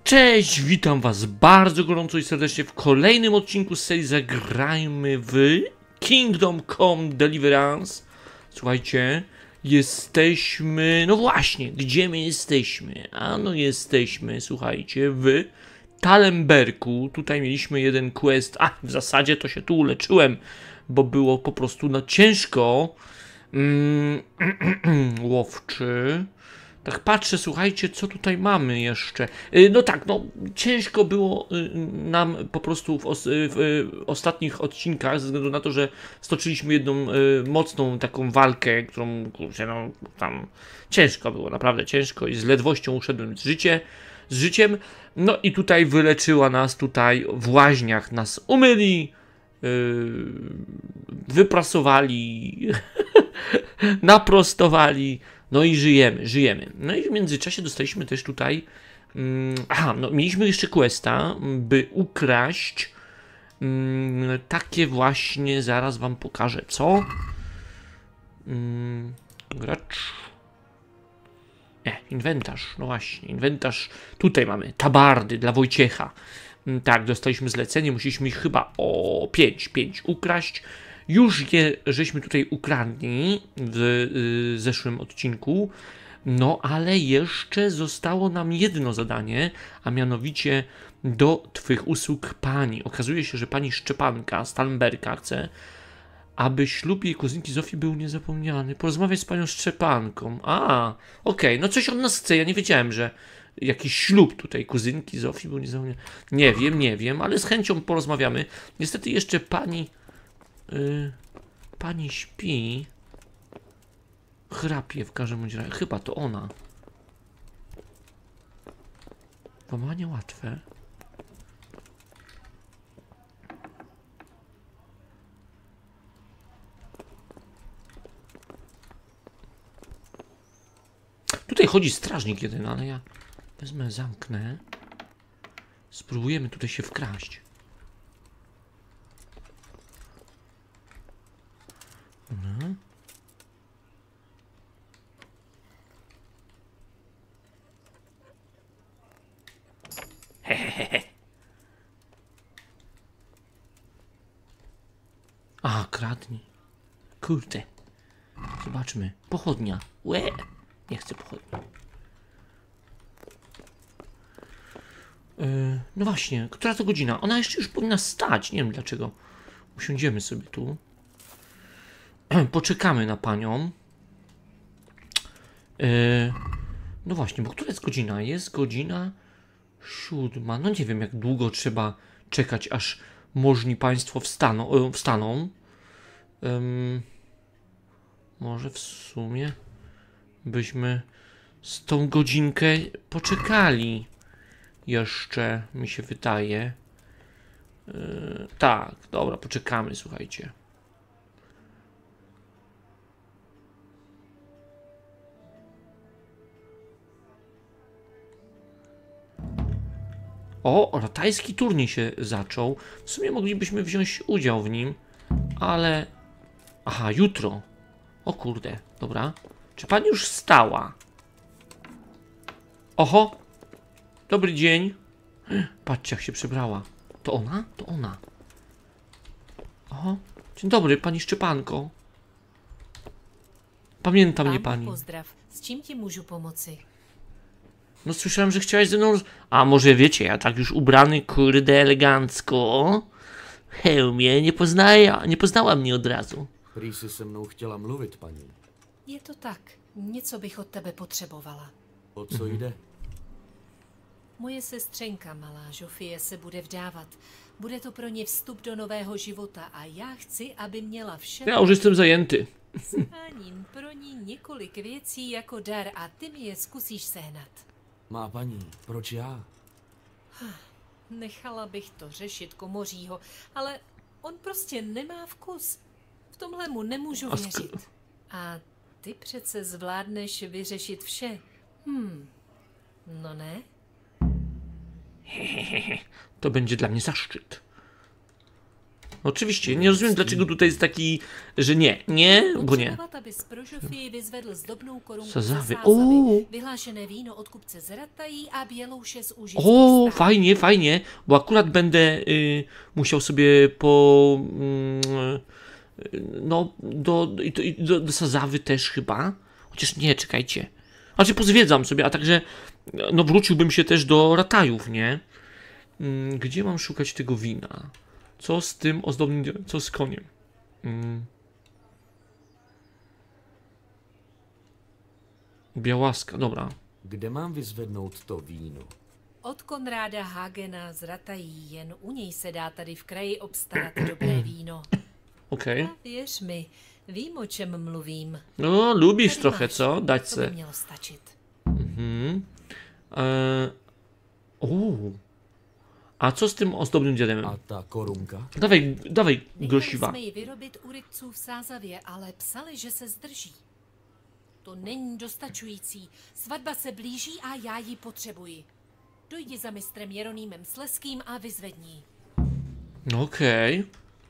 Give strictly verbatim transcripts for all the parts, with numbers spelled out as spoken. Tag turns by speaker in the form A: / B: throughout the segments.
A: Cześć, witam was bardzo gorąco i serdecznie w kolejnym odcinku z serii Zagrajmy w Kingdom Come Deliverance. Słuchajcie, jesteśmy, no właśnie, gdzie my jesteśmy? A no jesteśmy, słuchajcie, w Talemberku. Tutaj mieliśmy jeden quest, a w zasadzie to się tu uleczyłem, bo było po prostu na ciężko. Mm, łowczy. Tak patrzę, słuchajcie, co tutaj mamy jeszcze. No tak, no ciężko było nam po prostu w, os w ostatnich odcinkach, ze względu na to, że stoczyliśmy jedną mocną taką walkę, którą, kurczę, no tam ciężko było, naprawdę ciężko i z ledwością uszedłem z, życie, z życiem. No i tutaj wyleczyła nas, tutaj w łaźniach nas umyli, wyprasowali, naprostowali. No i żyjemy, żyjemy. No i w międzyczasie dostaliśmy też tutaj... Um, aha, no mieliśmy jeszcze questa, by ukraść um, takie właśnie, zaraz wam pokażę, co? Um, gracz... Nie, inwentarz, no właśnie, inwentarz. Tutaj mamy tabardy dla Wojciecha. Um, tak, dostaliśmy zlecenie, musieliśmy ich chyba o pięć, pięć ukraść. Już je żeśmy tutaj ukradli w y, zeszłym odcinku, no ale jeszcze zostało nam jedno zadanie, a mianowicie do twych usług pani. Okazuje się, że pani Szczepanka z Talemberka chce, aby ślub jej kuzynki Zofii był niezapomniany. Porozmawiać z panią Szczepanką. A, okej, okay. No coś od nas chce, ja nie wiedziałem, że jakiś ślub tutaj kuzynki Zofii był niezapomniany. Nie wiem, nie wiem, ale z chęcią porozmawiamy. Niestety jeszcze pani... Yy, pani śpi, chrapie w każdym razie, chyba to ona. Włamanie łatwe. Tutaj chodzi strażnik jeden, ale ja wezmę, zamknę. Spróbujemy tutaj się wkraść. Mhm. Hehehe. A, kradnij. Kurde. Zobaczmy. Pochodnia. Łe. Nie chcę pochodni. Yy, no właśnie, która to godzina? Ona jeszcze już powinna stać. Nie wiem dlaczego. Usiądziemy sobie tu. Poczekamy na panią. Yy, no właśnie, bo która jest godzina? Jest godzina siódma. No nie wiem, jak długo trzeba czekać, aż możni państwo wstaną. wstaną. Yy, może w sumie byśmy z tą godzinkę poczekali. Jeszcze, mi się wydaje. Yy, tak, dobra, poczekamy, słuchajcie. O, ratajski turniej się zaczął. W sumie moglibyśmy wziąć udział w nim, ale... Aha, jutro. O kurde, dobra. Czy pani już stała? Oho. Dobry dzień. Patrzcie, jak się przebrała. To ona? To ona. Oho. Dzień dobry, pani Szczepanko. Pamięta mnie pani.
B: Pozdraw. Z czym ci můžu pomocy?
A: No słyszałem, że chciałaś ze mną... A może wiecie, ja tak już ubrany, kurde, elegancko. Hełmie, nie poznaje, nie poznała mnie od razu.
C: Prý si se mnou chtěla mluvit, paní.
B: Je to tak. Něco bych od tebe potřebovala.
C: O co jde?
B: Moje sestřenka malá Žofie se bude vdávat. Bude to pro ně vstup do nového života a já chci, aby měla vše...
A: Ja już jestem zajęty.
B: Sháním pro ní několik věcí jako dar a ty mi je zkusíš sehnat.
C: Má paní, proč já?
B: Nechala bych to řešit komořího, ale on prostě nemá vkus. V tomhle mu nemůžu věřit. A ty přece zvládneš vyřešit vše. Hmm, no ne?
A: To będzie dla mnie zaszczyt. Oczywiście, nie rozumiem, dlaczego tutaj jest taki, że nie, nie, bo nie.
B: Potřebovat, aby z Prožofii vyzvedl zdobnou korunku
A: Sazavy.
B: ze
A: O.
B: Sázavy, vyhlášené víno od kupce z Ratají a bělouše z Úžických
A: O,
B: stán.
A: fajnie, fajnie, bo akurat będę y, musiał sobie po, mm, y, no, do, do, do, do Sazawy też chyba, chociaż nie, czekajcie. Znaczy pozwiedzam sobie, a także, no wróciłbym się też do Ratajów, nie? Mm, gdzie mam szukać tego wina? Co z tym ozdobnym, co z koniem? Mm. Białaska, dobra.
C: Kde mám vyzvednout to víno?
B: Od Konráda Hagena z Ratají, jen u něj se dá tady v kraji obstarat dobré víno.
A: Okej.
B: A věř mi, vím, o čem mluvím.
A: No, lubisz
B: Tady
A: trochę,
B: máš,
A: co? Dać
B: to
A: se.
B: by mělo stačit.
A: Mhm. E... Uuu. A co z tym ozdobnym diademem?
C: A ta korunka?
A: Dawaj, dawaj,
B: Nechali
A: grosiwa.
B: jsme ji vyrobit u rytců v Sázavě, ale psali, že se zdrží. To není dostačující. Svatba se blíží a já ji potřebuji. Dojdi za mistrem Jeronýmem Sleským a vyzvedni.
A: No okej.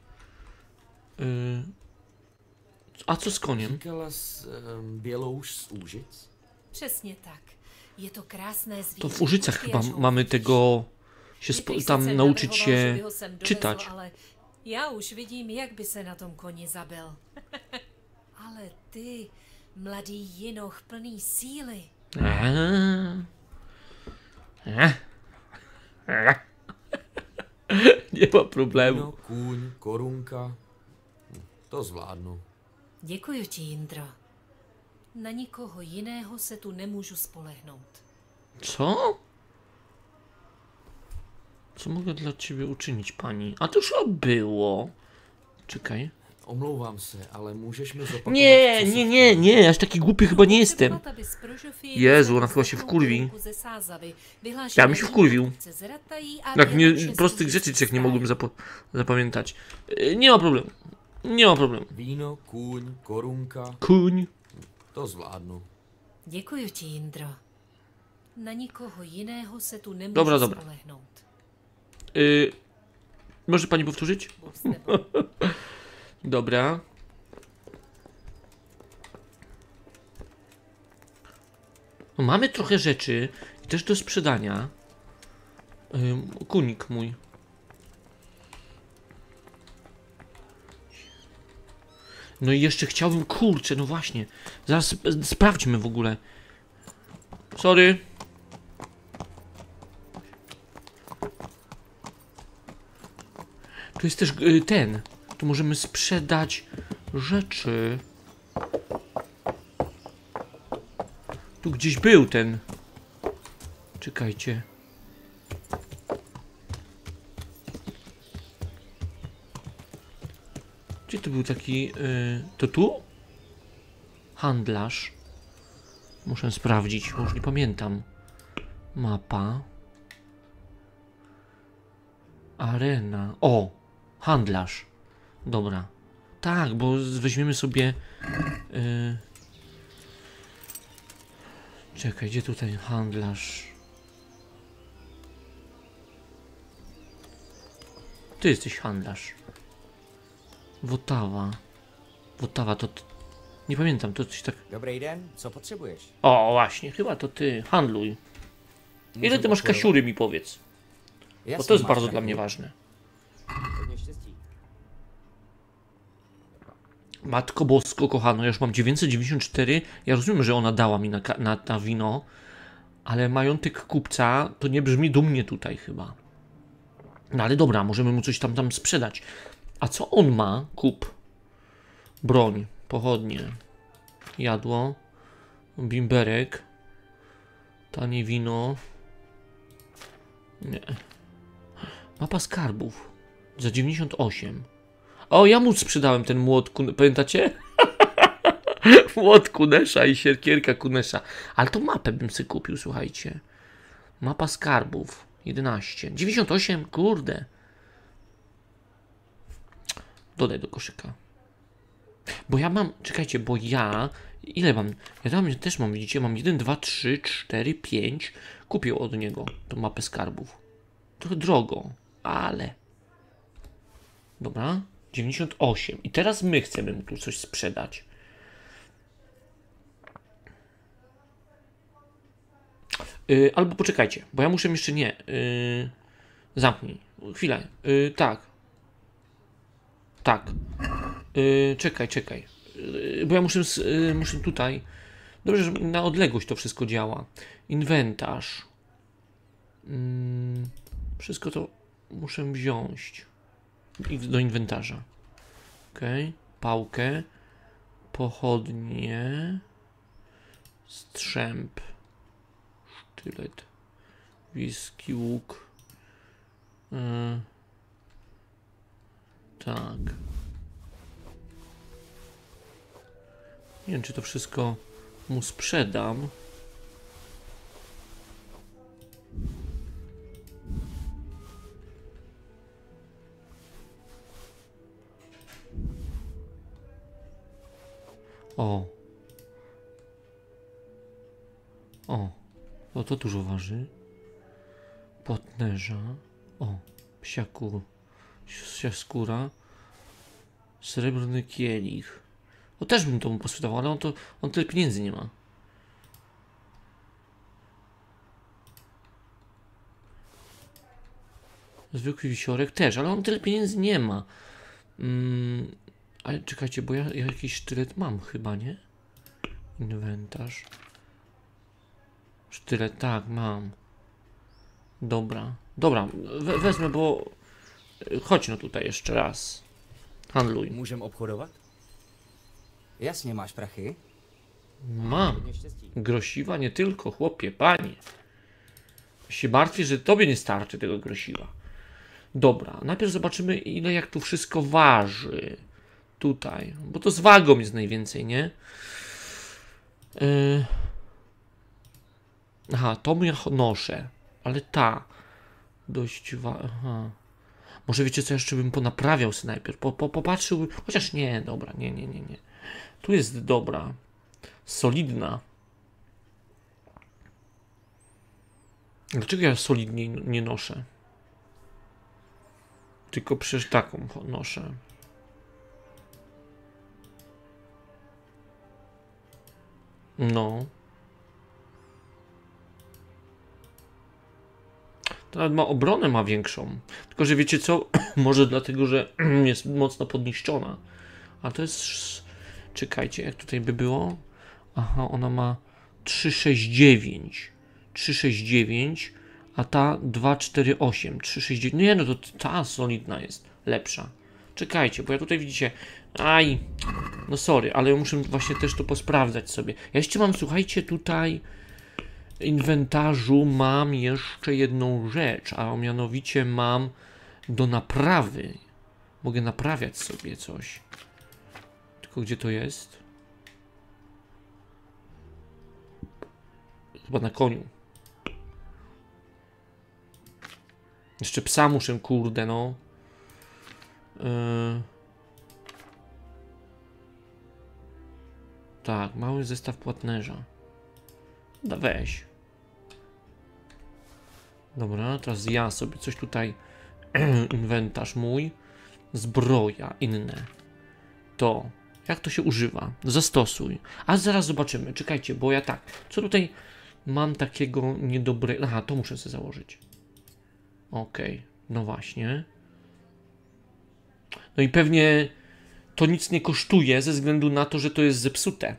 A: Y... A co z koniem?
C: Říkala s um, Bělouš z Úžic?
B: Přesně tak. Je to krásné zvíře.
A: To w Użycach
B: Počkej,
A: chyba
B: až ho
A: mamy
B: uvidíš.
A: tego się
B: Ty
A: spo,
B: prý
A: tam
B: sice
A: nauczyć
B: navrhoval, že by
A: się
B: ho sem dovezl,
A: czytać.
B: Ale já už vidím, jak by se na tom koni zabil. Ale ty, mladý jinoch plný síly.
A: Eee. Eee. Eee. Nie ma problemu.
C: Víno, kůň, korunka. Hm, To zvládnu.
B: Děkuji ti, Jindro. Na nikoho jiného se tu nemůžu spolehnout.
A: Co? Co mogę dla ciebie uczynić, pani? A to już było. Czekaj.
C: Omlouvám se, ale můžeš mi zopakovat,
A: Nie,
C: co jsi
A: nie, nie, nie, aż taki głupi chyba nie jestem.
B: Potřebovat, aby z Prožofii
A: Jezu,
B: vyzvedl
A: ona chyba się
B: zdobnou
A: wkurwi.
B: korunku ze Sázavy, vyhlášené
A: Ja bym się
B: víno
A: wkurwił.
B: od kupce z Ratají a
A: Tak, nie,
B: bělouše z
A: prostych
B: Úžických
A: rzeczy trzech nie
B: stán.
A: mogłem zapo zapamiętać. E, Nie ma problemu. Nie ma problemu.
C: Víno, kůň, korunka.
A: Kuń.
C: To zvládnu.
B: Děkuji ti, Jindro. Na nikoho jiného se tu nemůžu
A: Dobra, dobra.
B: spolehnout.
A: Y, może pani powtórzyć?
B: Bůh s tebou.
A: Dobra. No, mamy trochę rzeczy też do sprzedania. Ym, kunik mój. No i jeszcze chciałbym, kurczę, no właśnie. Zaraz sp- sprawdźmy w ogóle. Sorry. Tu jest też y, ten. Tu możemy sprzedać rzeczy. Tu gdzieś był ten. Czekajcie. Gdzie to był taki... Y, to tu? Handlarz. Muszę sprawdzić, bo już nie pamiętam. Mapa. Arena. O! Handlarz. Dobra. Tak, bo weźmiemy sobie... Yy... Czekaj, gdzie tutaj handlarz? Ty jesteś handlarz. Wotawa. Wotawa to... t- Nie pamiętam, to coś tak...
D: Dobrý den, co potřebuješ?
A: O, właśnie, chyba to ty. Handluj. Ile ty masz kasiury, mi powiedz. Bo to jest bardzo dla mnie ważne.
D: Hodně štěstí.
A: Matko Bosko, kochano, ja już mam dziewięćset dziewięćdziesiąt cztery. Ja rozumiem, że ona dała mi na, ka- na, na wino, ale majątek kupca to nie brzmi dumnie tutaj chyba. No ale dobra, możemy mu coś tam tam sprzedać. A co on ma? Kup. Broń, pochodnie, jadło, bimberek, tanie wino. Nie. Mapa skarbów za dziewięćdziesiąt osiem. O, ja mu sprzedałem ten młot, kun- pamiętacie? Młot Kunesza i siekierka Kunesza. Ale to mapę bym sobie kupił, słuchajcie. Mapa skarbów. jedenaście. dziewięćdziesiąt osiem, kurde. Dodaj do koszyka. Bo ja mam, czekajcie, bo ja... Ile mam? Ja tam też mam, widzicie, mam jeden, dwa, trzy, cztery, pięć. Kupię od niego tą mapę skarbów. Trochę drogo, ale... Dobra, dziewięćdziesiąt osiem. I teraz my chcemy mu tu coś sprzedać. Yy, albo poczekajcie, bo ja muszę jeszcze nie. Yy, zamknij. Chwilę. Yy, tak. Tak. Yy, czekaj, czekaj. Yy, bo ja muszę, yy, muszę tutaj. Dobrze, że na odległość to wszystko działa. Inwentarz. Yy, wszystko to muszę wziąć. I do inwentarza. Ok. Pałkę. Pochodnie. Strzęp. Sztylet. Whisky, łuk. Yy. Tak. Nie wiem, czy to wszystko mu sprzedam. O. O. No to dużo waży. Płatnerza. O. Psiaku. Psia skóra. Srebrny kielich. O, też bym to mu posprzedawał, ale on to, on tyle pieniędzy nie ma. Zwykły wisiorek też, ale on tyle pieniędzy nie ma. Mm, ale czekajcie, bo ja, ja jakiś sztylet mam chyba, nie? Inwentarz. Sztylet, tak, mam. Dobra, dobra, we, wezmę, bo... Chodź no tutaj jeszcze raz. Handluj.
D: Můžem obchodovat? Jasně, máš prachy?
A: Mam.
D: Hodně štěstí.
A: Grosiwa nie tylko, chłopie, panie. Się martwię, że tobie nie starczy tego grosiwa. Dobra, najpierw zobaczymy, ile jak tu wszystko waży. Tutaj, bo to z wagą jest najwięcej, nie? Yy... Aha, to ja noszę, ale ta dość wa... Aha. Może wiecie co, jeszcze bym ponaprawiał sobie najpierw, po, po, popatrzył, chociaż nie, dobra, nie, nie, nie, nie. Tu jest dobra, solidna. Dlaczego ja solidniej nie noszę? Tylko przecież taką noszę. No. To nawet ma obronę ma większą. Tylko, że wiecie co? Może dlatego, że jest mocno podniszczona. A to jest... Czekajcie, jak tutaj by było? Aha, ona ma trzy sześć dziewięć. trzy sześć dziewięć, a ta dwa cztery osiem. trzy sześć dziewięć. Nie, no to ta solidna jest lepsza. Czekajcie, bo ja tutaj widzicie... Aj, no sorry, ale ja muszę właśnie też to posprawdzać sobie. Ja jeszcze mam, słuchajcie, tutaj... inwentarzu mam jeszcze jedną rzecz, a mianowicie mam do naprawy. Mogę naprawiać sobie coś. Tylko gdzie to jest? Chyba na koniu. Jeszcze psa muszę, kurde, no. Yy... Tak, mały zestaw płatnerza. Da weź. Dobra, teraz ja sobie coś tutaj. Inwentarz mój. Zbroja, inne. To. Jak to się używa? Zastosuj. A zaraz zobaczymy. Czekajcie, bo ja tak. Co tutaj mam takiego niedobrego? Aha, to muszę sobie założyć. Okej, okay. No właśnie. No i pewnie to nic nie kosztuje ze względu na to, że to jest zepsute.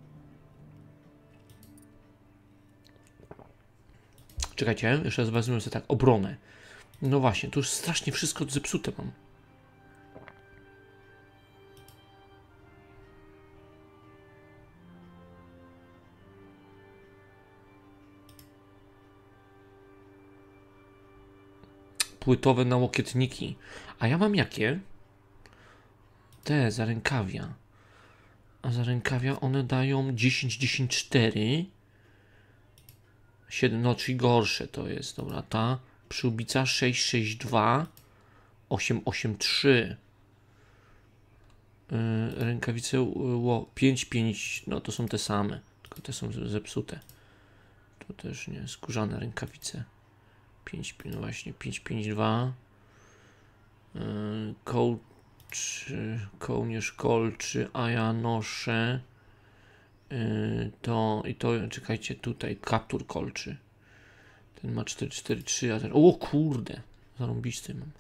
A: Czekajcie, jeszcze raz wezmę sobie tak, obronę. No właśnie, tu już strasznie wszystko zepsute mam. Płytowe nałokietniki. A ja mam jakie? Te zarękawia. A zarękawia one dają dziesięć dziesięć cztery. siedem, no czyli gorsze to jest, dobra, ta przyłbica sześć sześć dwa, osiem osiem trzy, yy, rękawice ło, pięć pięć, no to są te same, tylko te są zepsute. To też nie, skórzane rękawice. pięć, no właśnie, pięć pięć dwa, yy, kołd kolczy, kołnierz kolczy, a ja noszę yy, to i to, czekajcie, tutaj, kaptur kolczy. Ten ma cztery cztery trzy, a ten, o kurde, zarąbisty mam.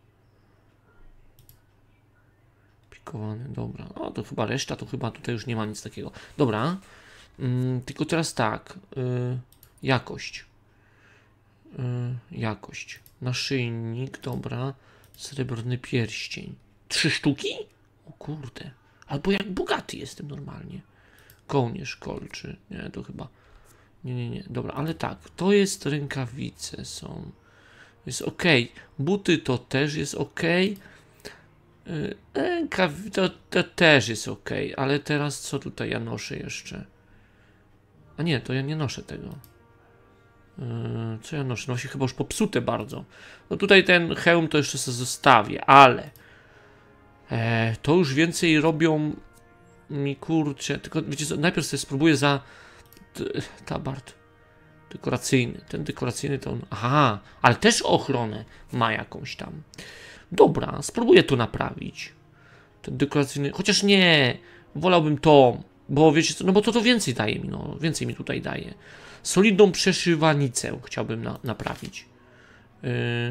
A: Pikowany, dobra, o to chyba reszta, to chyba tutaj już nie ma nic takiego. Dobra, yy, tylko teraz tak, yy, jakość. Yy, jakość. Naszyjnik, dobra. Srebrny pierścień. Trzy sztuki? O kurde. Albo jak bogaty jestem normalnie. Kołnierz kolczy. Nie, to chyba... Nie, nie, nie. Dobra, ale tak. To jest rękawice są. Jest ok. Buty to też jest ok. Yy, rękawice to, to też jest ok. Ale teraz co tutaj ja noszę jeszcze? A nie, to ja nie noszę tego. Yy, co ja noszę? No się chyba już popsute bardzo. No tutaj ten hełm to jeszcze sobie zostawię, ale e, to już więcej robią mi, kurczę, tylko wiecie co, najpierw sobie spróbuję za tabard dekoracyjny. Ten dekoracyjny to on, aha, ale też ochronę ma jakąś tam. Dobra, spróbuję to naprawić. Ten dekoracyjny, chociaż nie, wolałbym to, bo wiecie co, no bo to to więcej daje mi, no, więcej mi tutaj daje. Solidną przeszywanicę chciałbym na, naprawić. Yy,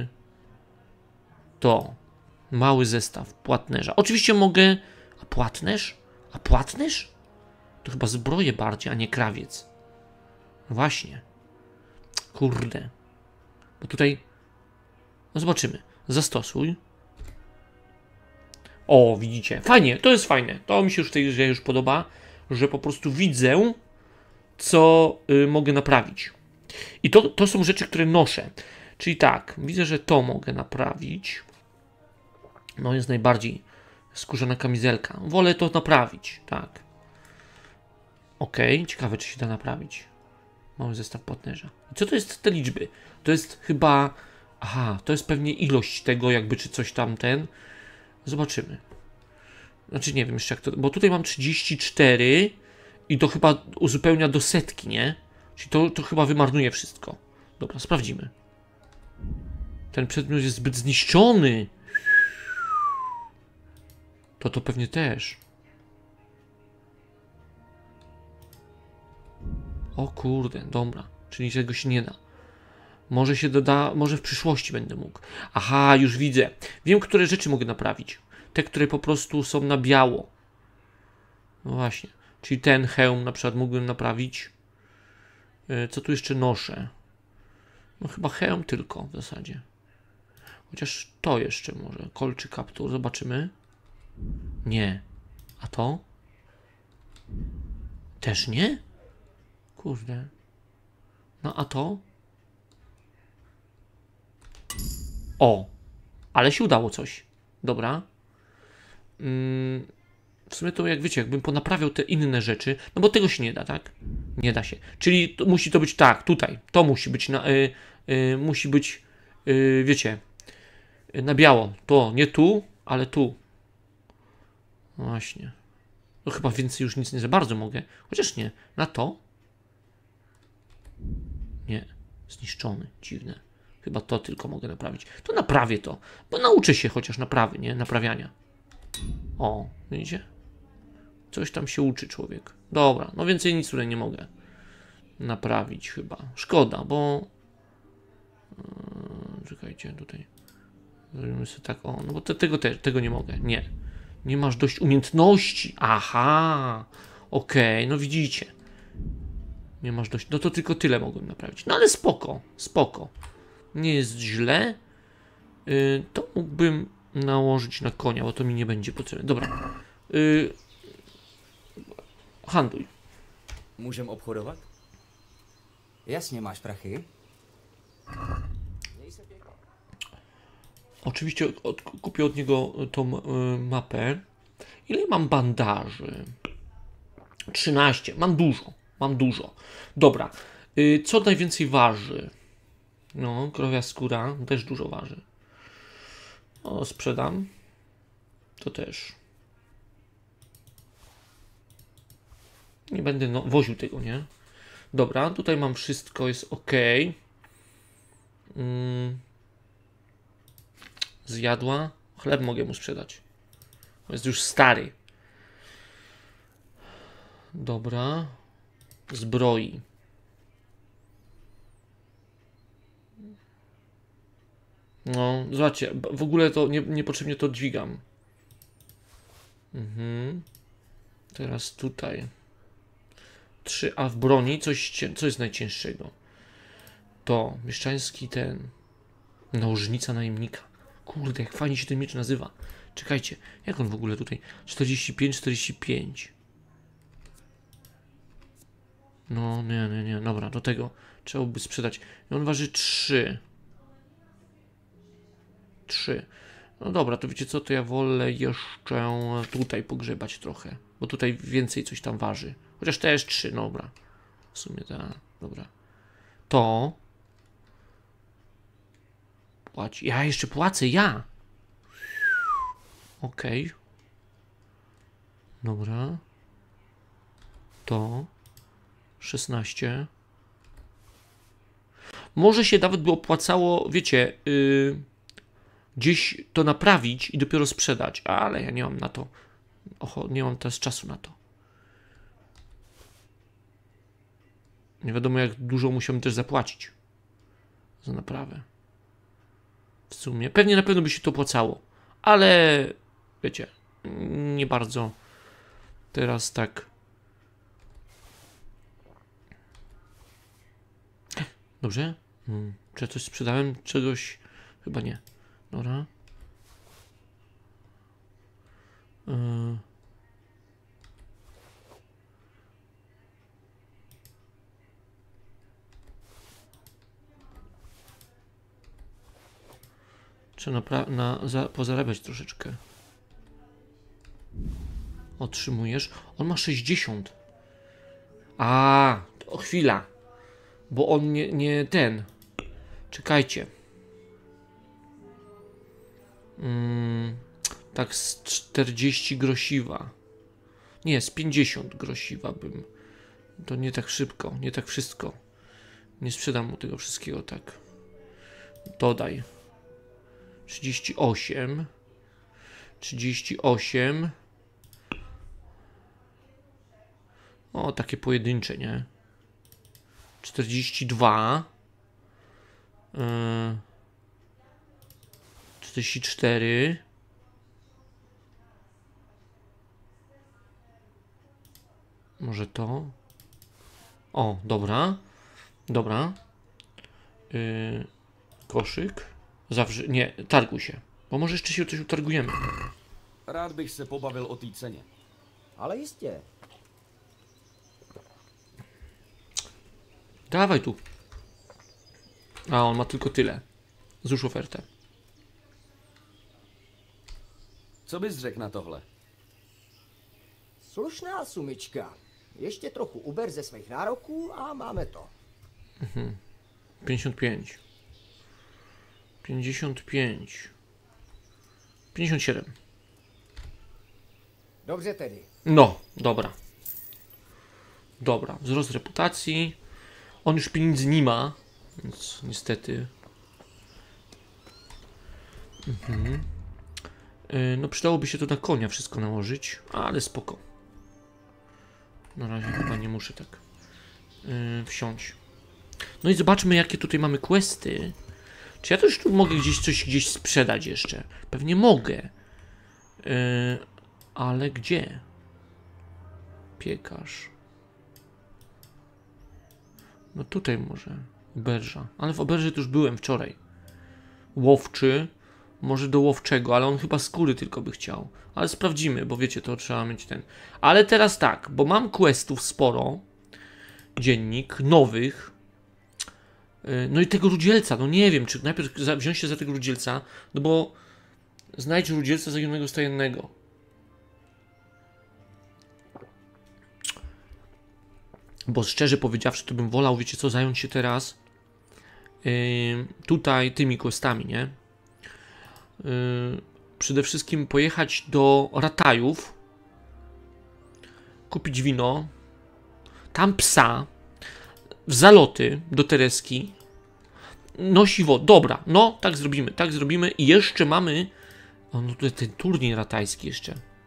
A: to. Mały zestaw płatnerza. Oczywiście mogę... A płatnerz? A płatnerz? To chyba zbroje bardziej, a nie krawiec. No właśnie. Kurde. Bo tutaj... No zobaczymy. Zastosuj. O, widzicie. Fajnie, to jest fajne. To mi się już w tej grze już podoba, że po prostu widzę, co y, mogę naprawić. I to, to są rzeczy, które noszę. Czyli tak, widzę, że to mogę naprawić. No jest najbardziej skórzana kamizelka. Wolę to naprawić, tak. Ok, ciekawe, czy się da naprawić. Mały zestaw płatnerza. I co to jest te liczby? To jest chyba... Aha, to jest pewnie ilość tego, jakby, czy coś tam ten. Zobaczymy. Znaczy nie wiem jeszcze jak to... Bo tutaj mam trzydzieści cztery i to chyba uzupełnia do setki, nie? Czyli to, to chyba wymarnuje wszystko. Dobra, sprawdzimy. Ten przedmiot jest zbyt zniszczony. To to pewnie też. O kurde, dobra. Czyli tego się nie da. Może się doda, może w przyszłości będę mógł. Aha, już widzę. Wiem, które rzeczy mogę naprawić. Te, które po prostu są na biało. No właśnie. Czyli ten hełm na przykład mógłbym naprawić. Co tu jeszcze noszę? No chyba hełm tylko w zasadzie. Chociaż to jeszcze może. Kolczy kaptur. Zobaczymy. Nie. A to? Też nie? Kurde. No a to? O! Ale się udało coś. Dobra. Mm, w sumie to jak wiecie, jakbym ponaprawiał te inne rzeczy, no bo tego się nie da, tak? Nie da się. Czyli to musi to być tak, tutaj. To musi być na... Y, y, musi być, y, wiecie, na biało. To nie tu, ale tu. No właśnie. No chyba więcej już nic nie za bardzo mogę. Chociaż nie. Na to? Nie. Zniszczony. Dziwne. Chyba to tylko mogę naprawić. To naprawię to. Bo nauczę się chociaż naprawy, nie? Naprawiania. O, widzicie? Coś tam się uczy człowiek. Dobra, no więcej nic tutaj nie mogę naprawić chyba. Szkoda, bo... Yy, czekajcie, tutaj. Zrobimy sobie tak, o, no bo te, tego też, tego nie mogę. Nie. Nie masz dość umiejętności. Aha. Okej, okay, no widzicie. Nie masz dość, no to tylko tyle mogłem naprawić. No ale spoko, spoko. Nie jest źle. Yy, to mógłbym nałożyć na konia, bo to mi nie będzie potrzebne. Dobra. Yy, handluj.
D: Můžem obchodovat? Jasně, máš prachy?
A: Oczywiście od, kupię od niego tą y, mapę. Ile mam bandaży? trzynaście. Mam dużo. Mam dużo. Dobra. Y, co najwięcej waży? No, krowia skóra też dużo waży. O, sprzedam. To też. Nie będę no, woził tego, nie? Dobra, tutaj mam wszystko, jest ok. Mm. Zjadła. Chleb mogę mu sprzedać. Jest już stary. Dobra. Zbroi. No, zobaczcie, w ogóle to nie, niepotrzebnie to dźwigam. Mhm. Teraz tutaj. Trzy, a w broni coś, co jest najcięższego? To, mieszczański ten. Nałożnica najemnika. Kurde, jak fajnie się ten miecz nazywa. Czekajcie, jak on w ogóle tutaj? czterdzieści pięć, czterdzieści pięć. No, nie, nie, nie. Dobra, do tego trzeba by sprzedać. I on waży trzy. trzy. No dobra, to wiecie co, to ja wolę jeszcze tutaj pogrzebać trochę. Bo tutaj więcej coś tam waży. Chociaż też trzy, dobra. W sumie tak, dobra. To. Płać. Ja jeszcze płacę, ja. Okej. Okay. Dobra. To. szesnaście. Może się nawet by opłacało, wiecie, yy, gdzieś to naprawić i dopiero sprzedać, ale ja nie mam na to. Oho, nie mam teraz czasu na to. Nie wiadomo, jak dużo musiałbym też zapłacić za naprawę. W sumie. Pewnie na pewno by się to opłacało, ale wiecie, nie bardzo teraz tak. Dobrze? Hmm. Czy ja coś sprzedałem? Czegoś? Chyba nie. Dobra. Yy. Trzeba na, na, za, pozarabiać troszeczkę. Otrzymujesz. On ma sześćdziesiąt. A, to chwila. Bo on nie, nie ten. Czekajcie. Hmm, tak z czterdzieści grosiwa. Nie, z pięćdziesiąt grosiwa bym. To nie tak szybko, nie tak wszystko. Nie sprzedam mu tego wszystkiego tak. Dodaj. trzydzieści osiem. trzydzieści osiem. O, takie pojedyncze, nie? czterdzieści dwa. Yy, czterdzieści cztery. Może to? O, dobra. Dobra. Yy, koszyk. Zawsze. Nie, targuj się. Bo może jeszcze się coś utargujemy.
C: Rád bych se pobavil o té ceně.
D: Ale jistě.
A: Dawaj tu. A on ma tylko tyle. Złóż ofertę.
C: Co bys řekl na tohle?
E: Slušná sumička. Ještě trochu uber ze svých nároků a máme to.
A: Mhm. pięćdziesiąt pięć. pięćdziesiąt pięć. pięćdziesiąt siedem.
E: Dobře tedy.
A: No, dobra. Dobra, wzrost reputacji. On już pieniędzy nie ma, więc niestety. Mhm. Yy, no przydałoby się to na konia wszystko nałożyć, ale spoko. Na razie chyba nie muszę tak yy, wsiąść. No i zobaczmy, jakie tutaj mamy questy. Czy ja też tu mogę gdzieś coś gdzieś sprzedać jeszcze? Pewnie mogę. Yy, ale gdzie? Piekarz. No tutaj może. Oberża. Ale w oberży to już byłem wczoraj. Łowczy. Może do łowczego, ale on chyba skóry tylko by chciał. Ale sprawdzimy, bo wiecie, to trzeba mieć ten. Ale teraz tak, bo mam questów sporo. Dziennik. Nowych. No i tego rudzielca. No nie wiem, czy najpierw wziąć się za tego rudzielca. No bo znajdź rudzielca zaginionego stajennego. Bo szczerze powiedziawszy, to bym wolał, wiecie co, zająć się teraz yy, tutaj tymi questami, nie? Yy, przede wszystkim pojechać do Ratajów, kupić wino, tam psa, w Zaloty do Tereski, nosiwo, dobra, no tak zrobimy, tak zrobimy i jeszcze mamy, o, no tutaj ten turniej ratajski jeszcze,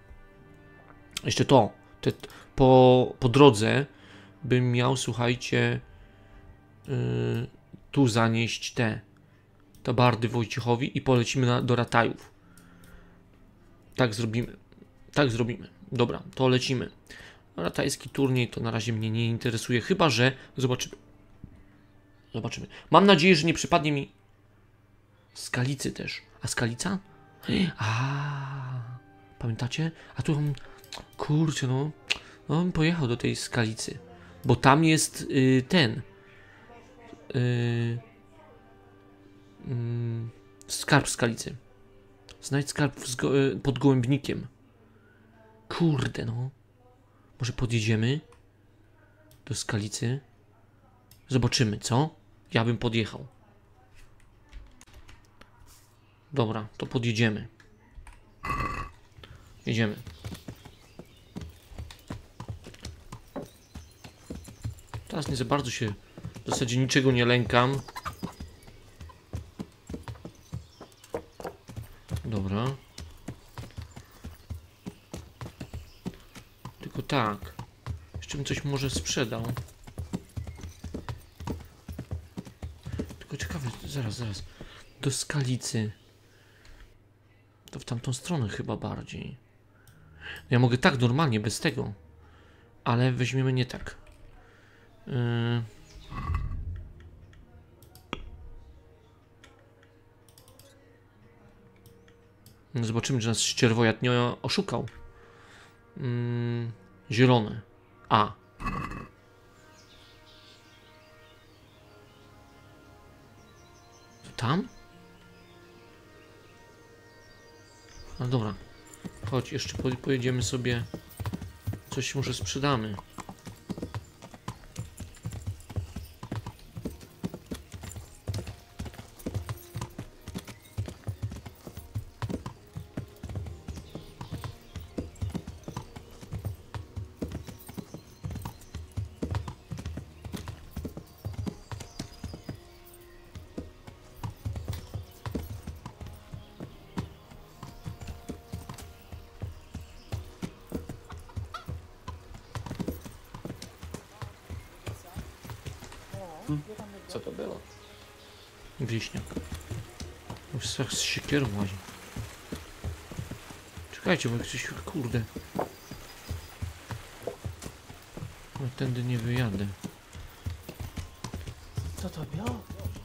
A: Jeszcze to. Te, po, po drodze bym miał, słuchajcie, yy, tu zanieść te tabardy Wojciechowi i polecimy na, do Ratajów. Tak zrobimy. Tak zrobimy. Dobra, to lecimy. Ratajski turniej to na razie mnie nie interesuje, chyba że zobaczymy. Zobaczymy. Mam nadzieję, że nie przypadnie mi Skalicy też. A Skalica? A, pamiętacie? A tu on, kurczę, no, no on pojechał do tej Skalicy, bo tam jest y, ten y, y, skarb Skalicy. Znajdź skarb go, y, pod Gołębnikiem. Kurde, no. Może podjedziemy do Skalicy? Zobaczymy, co? Ja bym podjechał. Dobra, to podjedziemy. Jedziemy. Teraz nie za bardzo się w zasadzie niczego nie lękam. Dobra. Tylko tak. Jeszcze bym coś może sprzedał. Tylko ciekawe, zaraz, zaraz. Do Skalicy. To w tamtą stronę chyba bardziej. Ja mogę tak normalnie, bez tego. Ale weźmiemy nie tak. Yy... Zobaczymy, czy nas ścierwojad nie oszukał. Yy... Zielone. A. To tam? No dobra. Chodź, jeszcze pojedziemy sobie. Coś może sprzedamy.
C: Co to było?
A: Wieśniak. Już strach z siekierą łazi. Czekajcie, bo coś, kurde. No tędy nie wyjadę.
C: Co to było?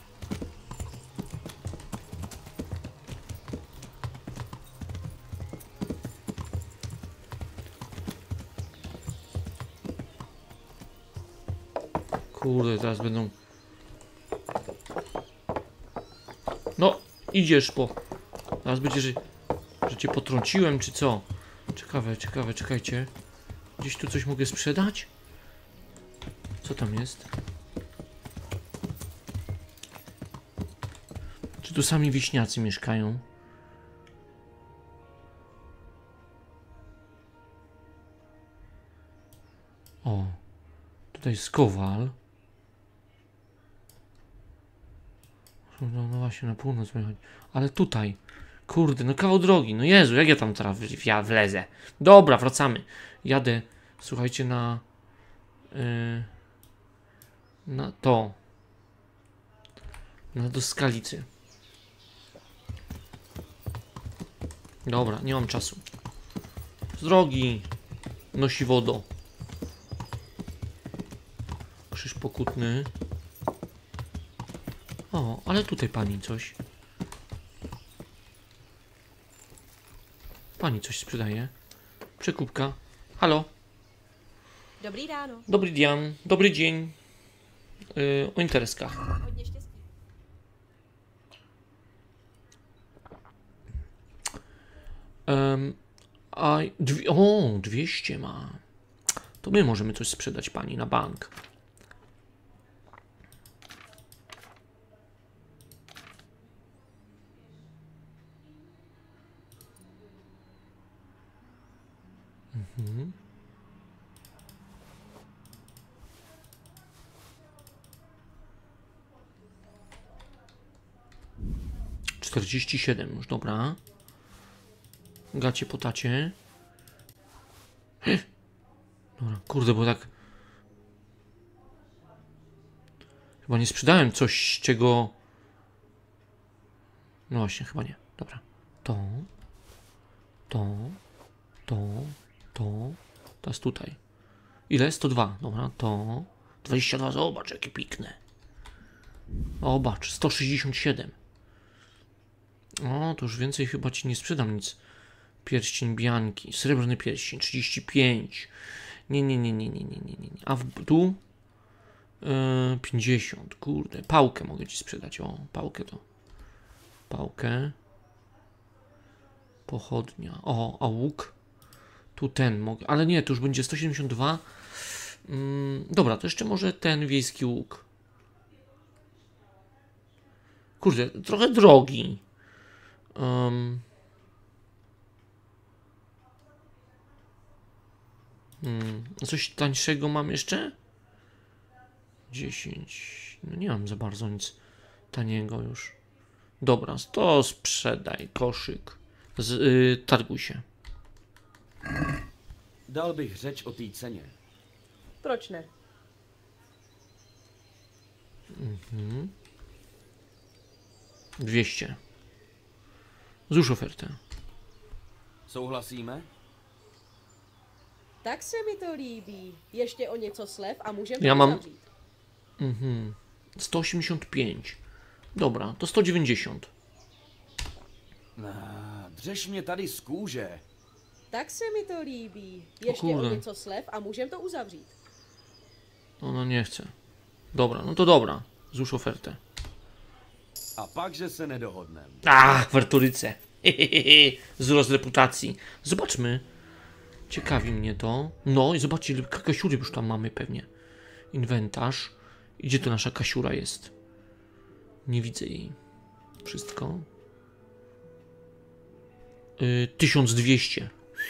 A: Kurde, teraz będą... No, idziesz po... Teraz będzie, że, że cię potrąciłem, czy co? Ciekawe, ciekawe, czekajcie. Gdzieś tu coś mogę sprzedać? Co tam jest? Czy tu sami wieśniacy mieszkają? O, tutaj jest kowal. No, no właśnie, na północ wychodzi. Ale tutaj, kurde, no kawał drogi. No Jezu, jak ja tam teraz w, ja wlezę. Dobra, wracamy. Jadę, słuchajcie, na... Yy, na to. Na do Skalicy. Dobra, nie mam czasu. Z drogi nosi wodo. Krzyż pokutny. O, ale tutaj pani coś. Pani coś sprzedaje. Przekupka. Halo.
F: Dobrý ráno.
A: Dobry Dian. Dobry dzień. Yy, o intereskach.
F: Hodně štěstí.
A: Um, a dwie, o, dwieście ma. To my możemy coś sprzedać pani na bank. Mhm. czterdzieści siedem już, dobra. Gacie po tacie. Dobra, kurde, bo tak... Chyba nie sprzedałem coś, czego... No właśnie, chyba nie. Dobra. To. To. To. To. Teraz tutaj. Ile? sto dwa. Dobra, to. dwadzieścia dwa. Zobacz, jakie pikne. Zobacz, sto sześćdziesiąt siedem. O, to już więcej chyba ci nie sprzedam nic. Pierścień Bianki. Srebrny pierścień. trzydzieści pięć. Nie, nie, nie, nie, nie, nie, nie, nie. A w tu? Yy, pięćdziesiąt. Kurde. Pałkę mogę ci sprzedać. O, pałkę to. Pałkę. Pochodnia. O, a łuk? Tu ten mogę. Ale nie, to już będzie sto siedemdziesiąt dwa. Yy, dobra, to jeszcze może ten wiejski łuk. Kurde, trochę drogi. Um. Hmm. Coś tańszego mam jeszcze? dziesięć. No nie mam za bardzo nic taniego już. Dobra, to sprzedaj koszyk. Z, yy, targuj się.
G: Dal bych řeč o té ceně.
F: Proč ne?
A: Mhm. dwieście. Złóż ofertę.
G: Souhlasíme?
F: Tak se mi to líbí. Ještě o něco slev a můžeme to
A: Já mám-
F: uzavřít.
A: Mhm. sto osiemdziesiąt pięć. Dobra, to sto dziewięćdziesiąt.
G: Ah, dřeš mě tady z kůže.
F: Tak se mi to líbí. Ještě
A: kurde.
F: o něco slev a můžeme to uzavřít.
A: Ona nie chce. Dobra, no to dobra. Złóż ofertę.
G: A pak, že se nedohodneme.
A: A, w Arturyce. Wzrost reputacji. Zobaczmy. Ciekawi mnie to. No i zobaczcie, ile kasiury już tam mamy pewnie. Inwentarz. I gdzie to nasza kasiura jest? Nie widzę jej. Wszystko. Yy, tysiąc dwieście.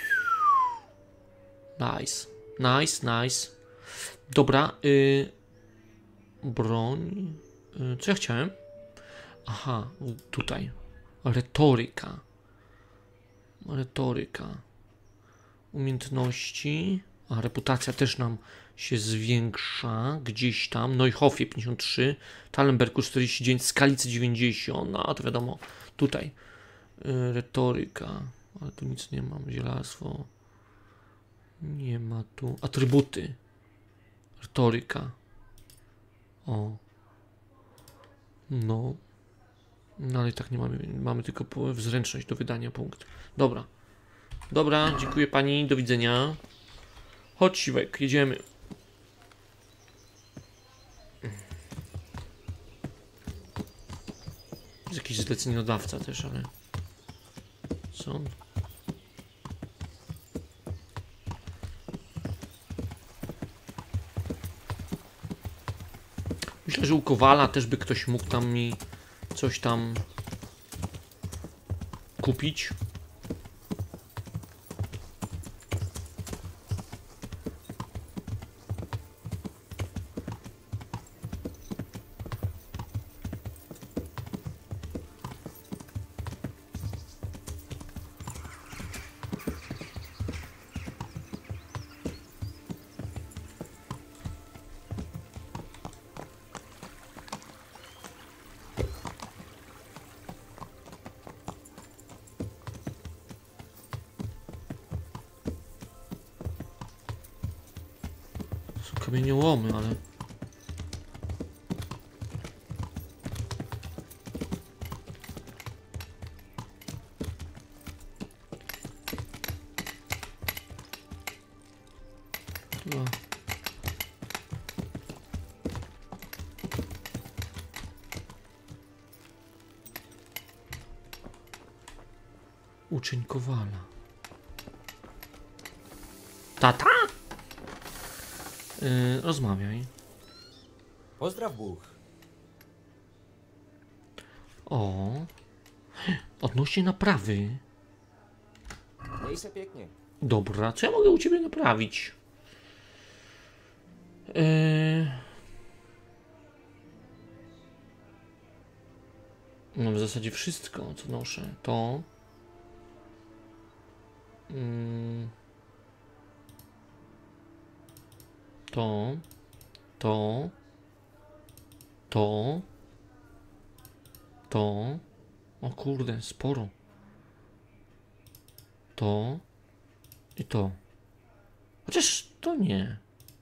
A: Nice. Nice, nice. Dobra. Yy, broń. Yy, co ja chciałem? Aha, tutaj. Retoryka. Retoryka. Umiejętności. A reputacja też nam się zwiększa. Gdzieś tam. Neuhofie pięćdziesiąt trzy. Talenbergu czterdzieści dziewięć. Skalicy dziewięćdziesiąt. No to wiadomo. Tutaj. Yy, retoryka. Ale tu nic nie mam. Zielarstwo. Nie ma tu. Atrybuty. Retoryka. O. No. No ale i tak nie mamy. Mamy tylko po- zręczność do wydania punktów. Dobra. Dobra, dziękuję pani. Do widzenia. Chodź, Siwek, jedziemy. Jest jakiś zleceniodawca też, ale... Co on? Myślę, że u Kowala też by ktoś mógł tam mi coś tam kupić. Są kamieniołomy, ale... Chyba... Uczeń Kowala. Tata? Yy, rozmawiaj.
C: Pozdrav Bůh.
A: O. Odnośnie naprawy.
C: Měj se pěkně.
A: Dobra, co ja mogę u ciebie naprawić? Yy... No w zasadzie wszystko, co noszę. To... Yy... To. To. To. To. O kurde, sporo. To. I to. Chociaż to nie.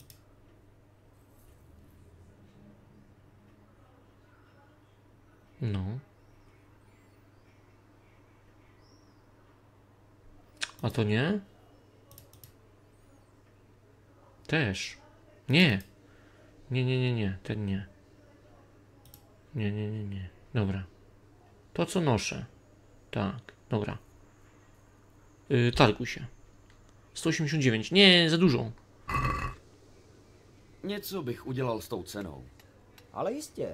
A: No. A to nie? Też. Nie. Nie, nie, nie, nie. Ten nie. Nie, nie, nie, nie. Dobra. To co noszę. Tak, dobra. Yy, targuj się. sto osiemdziesiąt dziewięć. Nie, za dużo.
G: Něco bych udělal s tou cenou.
E: Ale jistě.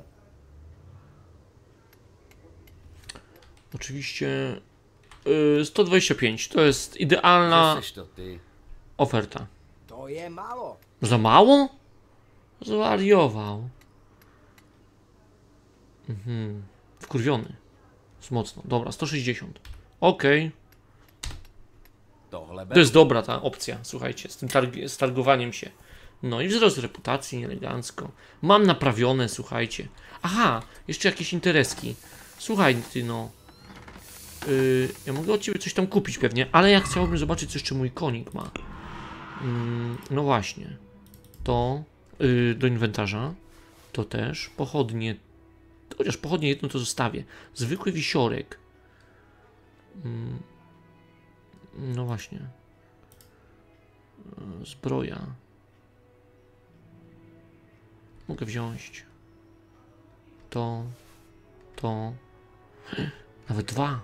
A: Oczywiście yy, sto dwadzieścia pięć. To jest idealna
G: Že seš to ty.
A: oferta.
E: To je málo.
A: Za mało? Zwariował. Mhm. Wkurwiony. Jest mocno. Dobra, sto sześćdziesiąt. Okej.
G: Tohle
A: To jest dobra ta opcja, słuchajcie, z tym targ z targowaniem się. No i wzrost reputacji, elegancko. Mam naprawione, słuchajcie. Aha, jeszcze jakieś intereski. Słuchaj, ty no. Yy, ja mogę od ciebie coś tam kupić pewnie, ale ja chciałbym zobaczyć, co jeszcze mój konik ma. Yy, no właśnie. To yy, do inwentarza. To też. Pochodnie. Chociaż pochodnie jedno to zostawię. Zwykły wisiorek. Yy. No właśnie. Zbroja. Mogę wziąć. To. To. Nawet dwa.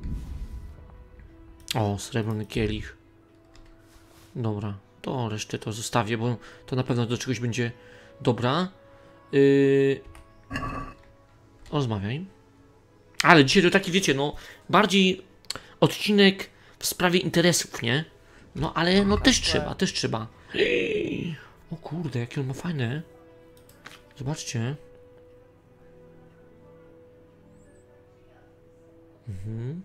A: O, srebrny kielich. Dobra. To resztę to zostawię, bo to na pewno do czegoś będzie dobra. Yy... Rozmawiaj. Ale dzisiaj to taki, wiecie, no, bardziej odcinek w sprawie interesów, nie? No ale no też trzeba, też trzeba. O kurde, jakie on ma fajne. Zobaczcie. Mhm.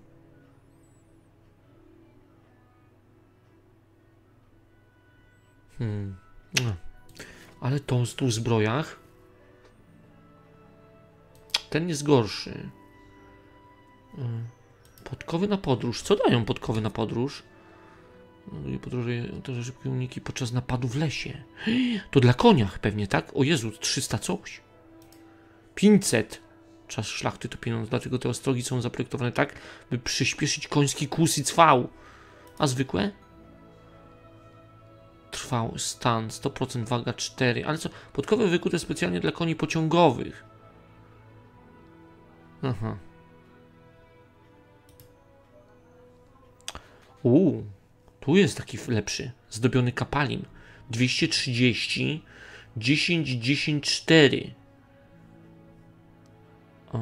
A: Hmm. No. Ale to tu w zbrojach. Ten jest gorszy. Podkowy na podróż. Co dają podkowy na podróż? Podróże to szybkie uniki podczas napadu w lesie. To dla koniach pewnie, tak? O Jezu, trzysta coś. pięćset. Czas szlachty to pieniądze, dlatego te ostrogi są zaprojektowane tak, by przyspieszyć koński kłus i cwał. A zwykłe? Trwały stan, sto procent waga cztery. Ale co? Podkowy wykute specjalnie dla koni pociągowych. Aha. Uuu, tu jest taki lepszy, zdobiony kapalin. dwieście trzydzieści, dziesięć, dziesięć, cztery. A,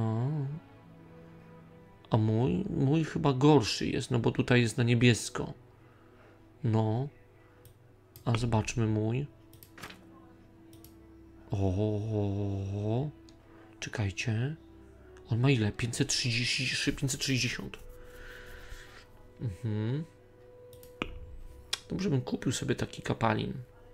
A: a mój, mój chyba gorszy jest, no bo tutaj jest na niebiesko. No. A zobaczmy mój. O, czekajcie. On ma ile? pięćset trzydzieści, pięćset sześćdziesiąt. Mhm. Dobrze bym kupił sobie taki kapalin.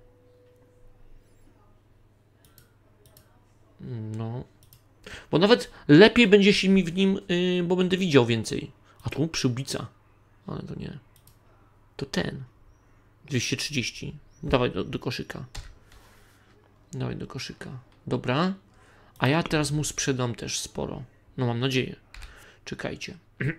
A: No. Bo nawet lepiej będzie się mi w nim, yy, bo będę widział więcej. A tu przyłbica. Ale to nie. To ten. dwieście trzydzieści. Dawaj do, do koszyka. Dawaj do koszyka. Dobra. A ja teraz mu sprzedam też sporo. No mam nadzieję. Czekajcie.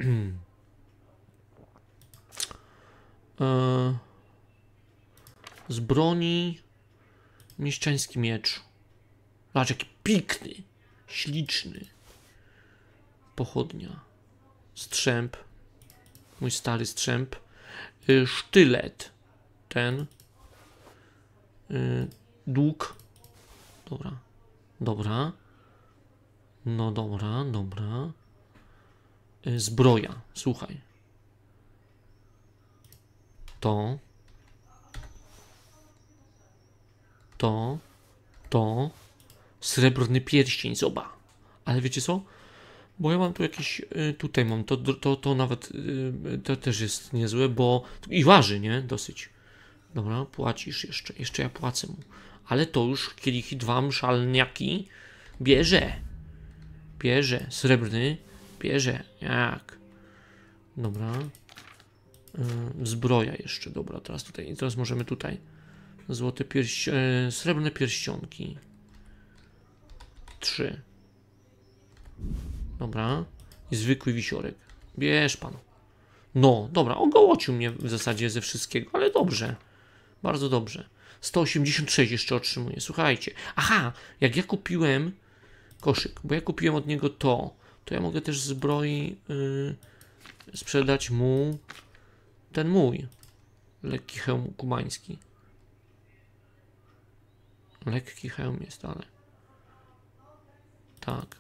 A: e, z broni mieszczański miecz. Zobacz, jaki piękny. Śliczny. Pochodnia. Strzęp. Mój stary strzęp. E, sztylet. Ten. E, dług. Dobra. Dobra. No dobra, dobra. E, zbroja. Słuchaj. To. To. To. Srebrny pierścień, zobacz. Ale wiecie co? Bo ja mam tu jakieś, tutaj mam, to, to, to nawet, to też jest niezłe, bo i waży, nie? Dosyć. Dobra, płacisz jeszcze, jeszcze ja płacę mu. ale to już kielichy dwa mszalniaki bierze. Bierze. Srebrny bierze. Jak? Dobra. Yy, zbroja jeszcze. Dobra, teraz tutaj. I teraz możemy tutaj. Złote pierś... Yy, srebrne pierścionki. Trzy. Dobra. I zwykły wisiorek. Bierz pan. No, dobra. Ogołocił mnie w zasadzie ze wszystkiego, ale dobrze. Bardzo dobrze. sto osiemdziesiąt sześć jeszcze otrzymuję. Słuchajcie. Aha, jak ja kupiłem koszyk, bo ja kupiłem od niego to, to ja mogę też zbroi yy, sprzedać mu ten mój lekki hełm kubański. Lekki hełm jest, ale tak.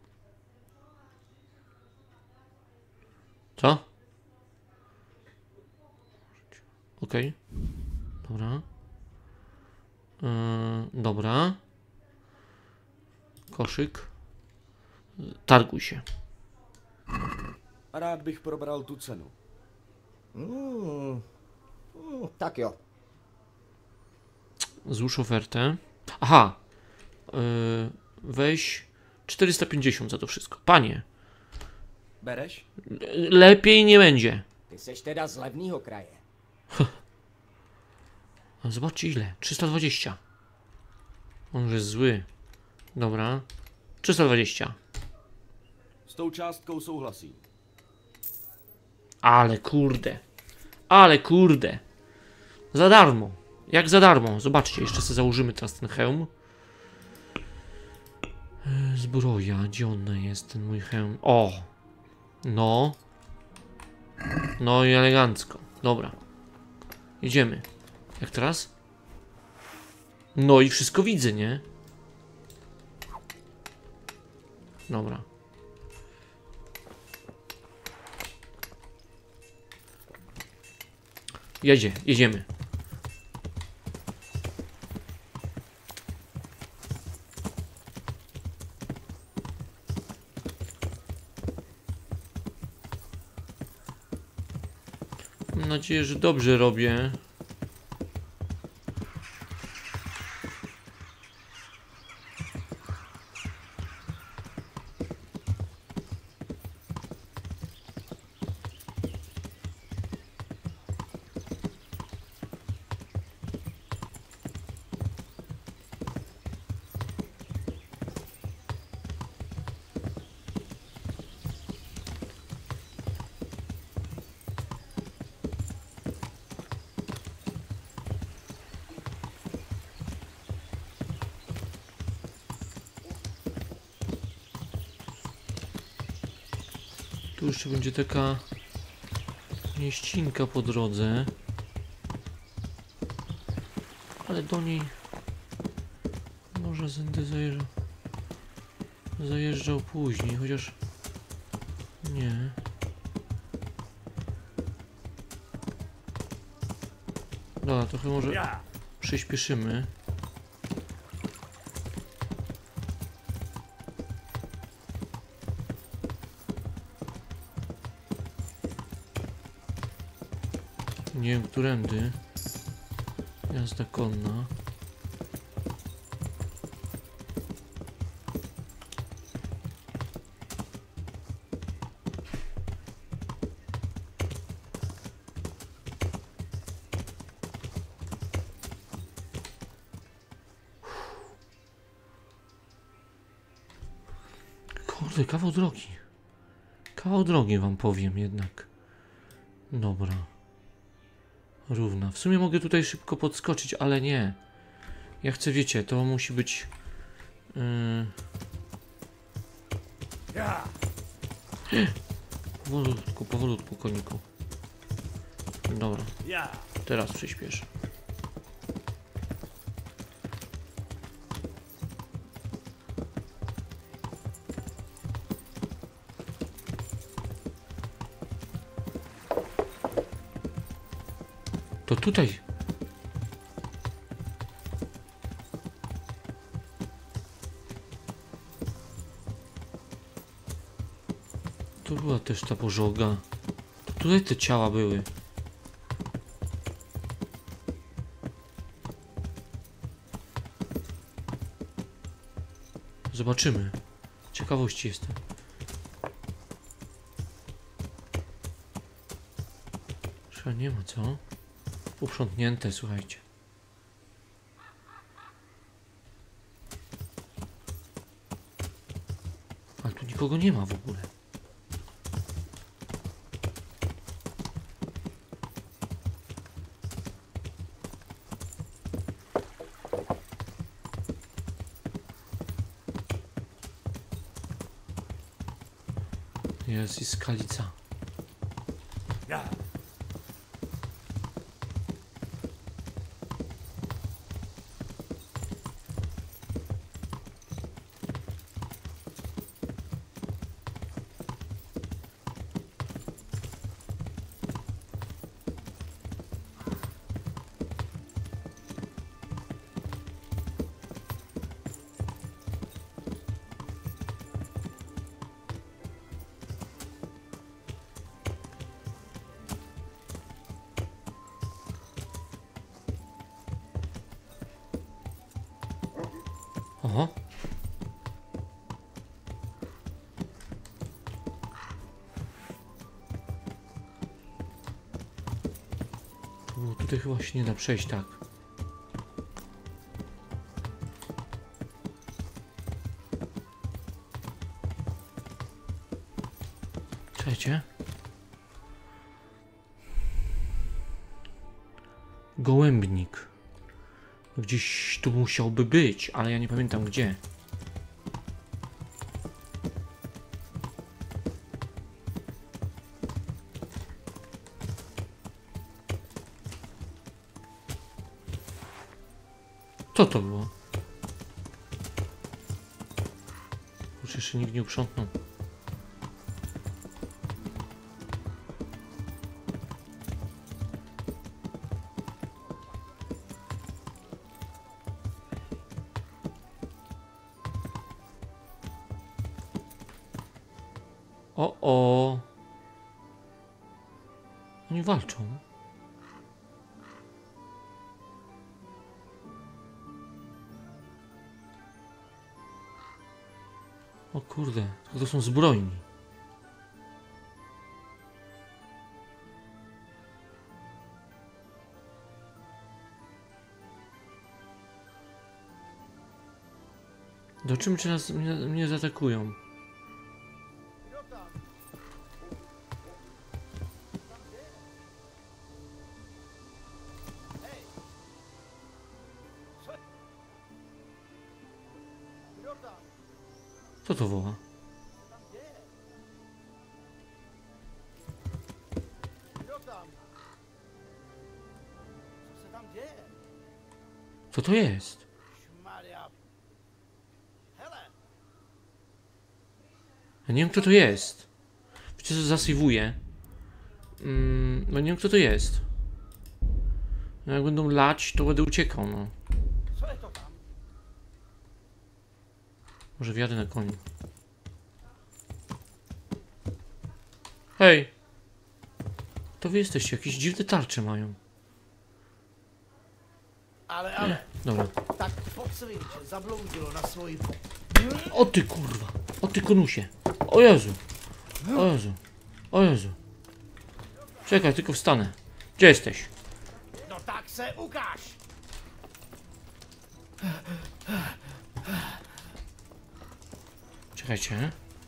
A: Co? Okej. Okay. Dobra. Yy, dobra. Koszyk. Targuj się.
G: Rád bych probral tu cenu.
E: Mm, mm, tak jo.
A: Złóż ofertę. Aha. Yy, weź czterysta pięćdziesiąt za to wszystko. Panie.
G: Bereš?
A: Lepiej nie będzie.
E: Ty seš teda z levného kraje.
A: Zobaczcie ile. trzysta dwadzieścia. On już jest zły. Dobra. trzysta dwadzieścia.
G: S tou částkou souhlasím.
A: Ale kurde. Ale kurde. Za darmo. Jak za darmo. Zobaczcie, jeszcze sobie założymy teraz ten hełm. Zbroja. Gdzie on jest, ten mój hełm? O. No. No i elegancko. Dobra. Jedziemy. Jak teraz? No i wszystko widzę, nie? Dobra. Jedzie, jedziemy. Mam nadzieję, że dobrze robię. Tu jeszcze będzie taka mieścinka po drodze, ale do niej może zędy zajeżdżał, zajeżdżał później, chociaż nie. Dobra, trochę może przyspieszymy. Nie wiem, którędy. Jazda konna. Kurde, kawał drogi. Kawał drogi wam powiem jednak. Dobra. Równa. W sumie mogę tutaj szybko podskoczyć, ale nie. Ja chcę, wiecie, to musi być... Yy... Powolutku, powolutku, koniku. Dobra. Teraz przyspiesz. To tutaj. To była też ta pożoga. To tutaj te ciała były. Zobaczymy. Ciekawości jestem. Chyba nie ma co? Uprzątnięte, słuchajcie. Ale tu nikogo nie ma w ogóle. Jest i skalica. Oho. Tu, tutaj chyba się nie da przejść, tak. Czekajcie. Gołębnik. Gdzieś tu musiałby być, ale ja nie pamiętam gdzie. Co to było? Już jeszcze nikt nie uprzątnął. O, o. Oni walczą. O kurde, to są zbrojni. Do czym teraz mnie, mnie zaatakują? Co to woła? Co to jest? Ja nie wiem kto to jest. Wiecie co, zasejwuję. Mm, no nie wiem kto to jest. No jak będą lać, to będę uciekał, no. Może wjadę na koniu. Hej! To wy jesteście, jakieś dziwne tarcze mają.
H: Ale, ale,
A: Dobra.
H: tak podsvětě zabloudilo na svoji...
A: O ty kurwa! O ty konusie! O Jezu! O Jezu! O Jezu! Czekaj, tylko wstanę. Gdzie jesteś?
H: No tak se ukáž!
A: Czekajcie.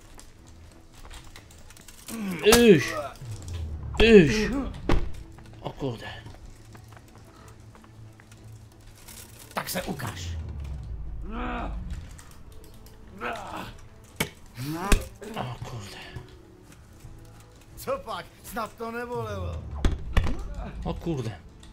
A: Iś! Iś! O kurde.
H: Tak se ukáž!
A: O kurde.
H: Co pak? Snad to nebolelo.
A: O kurde.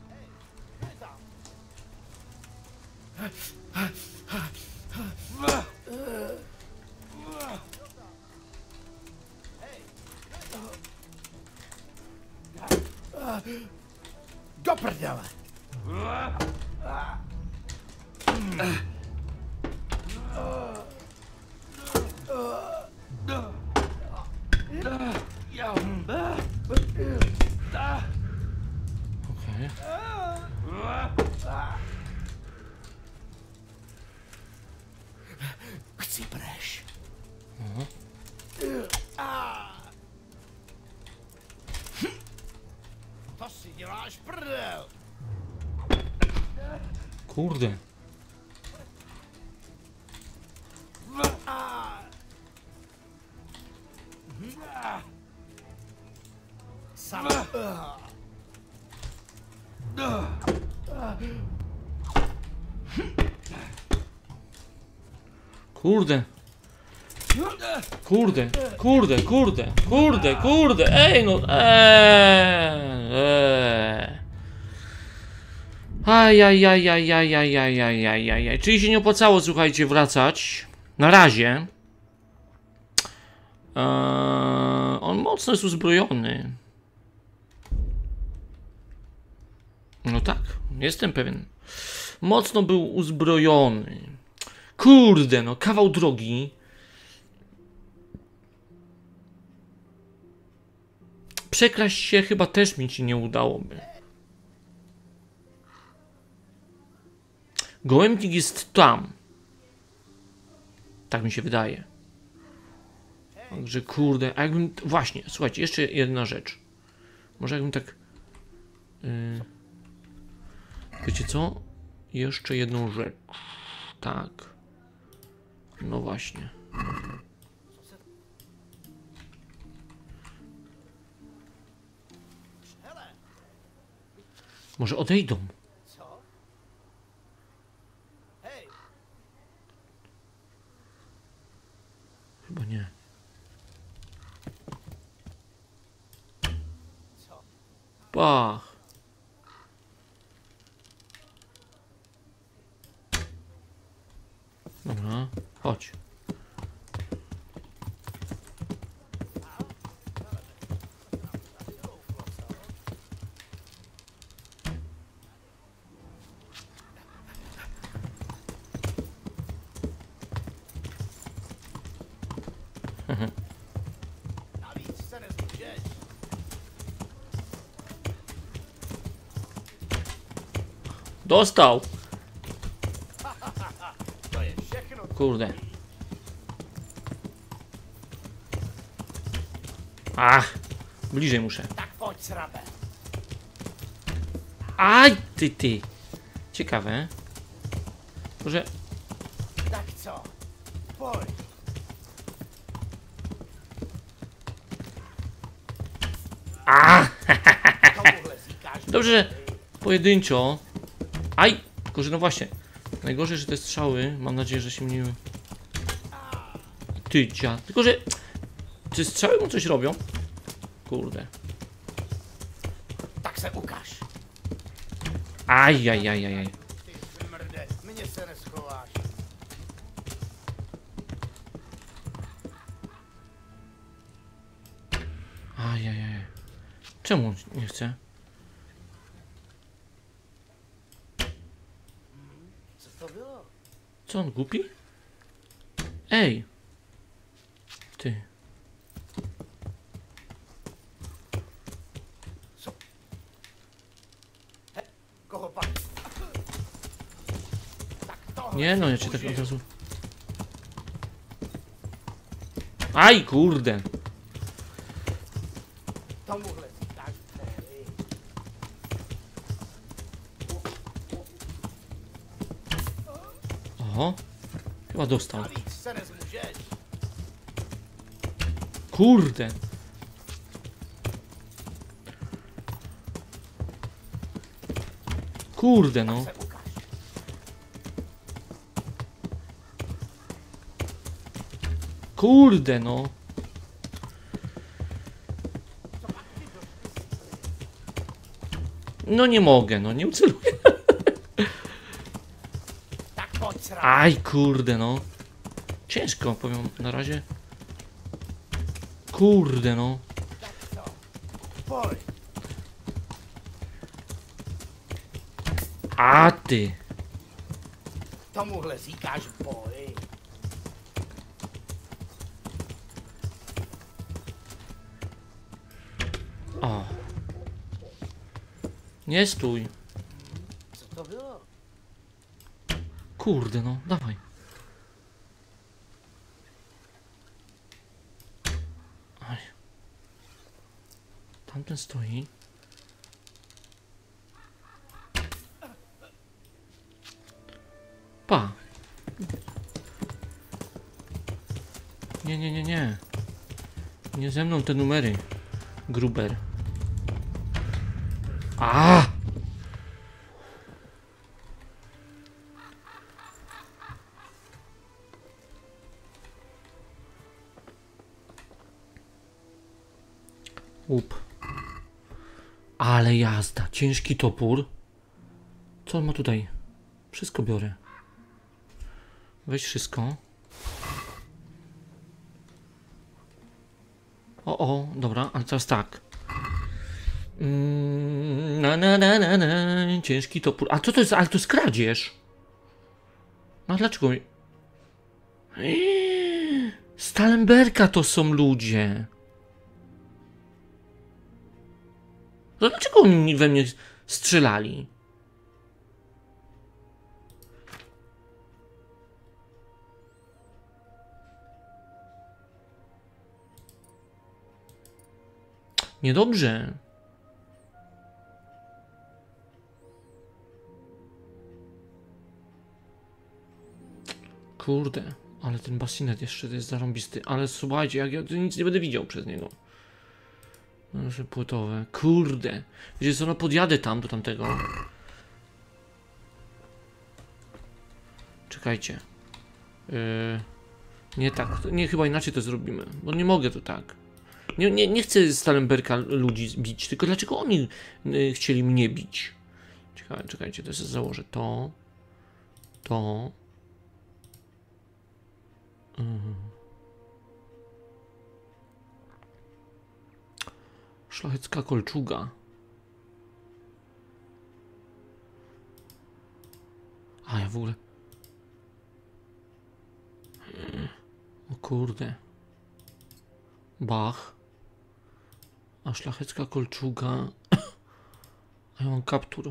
H: Do prdele!
A: Okej.
H: Chci pre.
A: Kurde.
H: Sam.
A: Kurde. Kurde, kurde, kurde, kurde, kurde, ej no, eee, eee. Ajajajajajajajajajajaj. Czyli się nie opłacało, słuchajcie, wracać. Na razie. Eee, on mocno jest uzbrojony. No tak, jestem pewien. Mocno był uzbrojony. Kurde, no, kawał drogi. Przekraść się chyba też mi ci nie udałoby. Gołębnik jest tam. Tak mi się wydaje. Także kurde, a jakbym... Właśnie, słuchajcie, jeszcze jedna rzecz. Może jakbym tak... Yy... Wiecie co? Jeszcze jedną rzecz. Tak. No właśnie. Może odejdą. Chyba nie. Pach. Dobra, chodź.
H: Navíc se nezmůžeš.
A: Dostał.
H: To je všechno.
A: Kurde. Ach, bliżej muszę.
H: Tak pojď, srabe.
A: Aj, ty, ty. Ciekawe. Może...
H: Tak co? Pojď.
A: A!
H: Tomuhle říkáš.
A: Dobrze, że pojedynczo. Aj! Tylko, że no właśnie. Najgorzej, że te strzały, mam nadzieję, że się mnie... Ty, dzia. Tylko, że... Czy strzały mu coś robią? Kurde.
H: Tak se ukaž.
A: Aj, aj, aj, aj, aj.
H: Ty smrde, mně se neschováš.
A: Aj, aj, aj. Czemu nie chce?
H: Co to bylo?
A: Co on głupi? Ej! Ty.
H: Koho pak? Tak tohle
A: Nie no,
H: si
A: ja cię tak
H: užiju.
A: od razu... Aj, kurde!
H: Tomuhle říkáš. Pojď.
A: Oho. Chyba dostał.
H: Navíc se nezmůžeš.
A: Kurde! Kurde no.
H: Se ukaž.
A: Kurde no. No nie mogę, no nie uceluję.
H: Tak pojď, srabe.
A: Aj, kurde no. Ciężko, powiem na razie. Kurde no.
H: Pojď.
A: A ty.
H: Tomuhle říkáš boj.
A: O. Nie stój.
H: Co to bylo?
A: Kurde no, dawaj. Aj. Tamten stoi. nie, nie, nie, nie. Nie ze mną te numery. Gruber. A! Łup. Ale jazda. Ciężki topór. Co on ma tutaj? Wszystko biorę. Weź wszystko. O, o, dobra, ale teraz tak. Mm, na, na, na, na, na. Ciężki topór. A co to jest? Ale to jest kradzież. No dlaczego mi... Eee, Stalenberga to są ludzie. No dlaczego oni we mnie strzelali? Niedobrze. Kurde, ale ten basinet jeszcze jest zarąbisty. Ale słuchajcie, jak ja nic nie będę widział przez niego. Nasze płytowe. Kurde. Wiecie co, no podjadę tam do tamtego. Czekajcie. Yy, nie tak. Nie, chyba inaczej to zrobimy. Bo nie mogę to tak. Nie, nie, nie chcę Stalenberga ludzi bić, tylko dlaczego oni y, chcieli mnie bić? Czekaj, czekajcie, to sobie założę to, to. Mhm. Szlachecka kolczuga. A ja w ogóle... O kurde. Bach. A szlachecka kolczuga. A ja mam kaptur.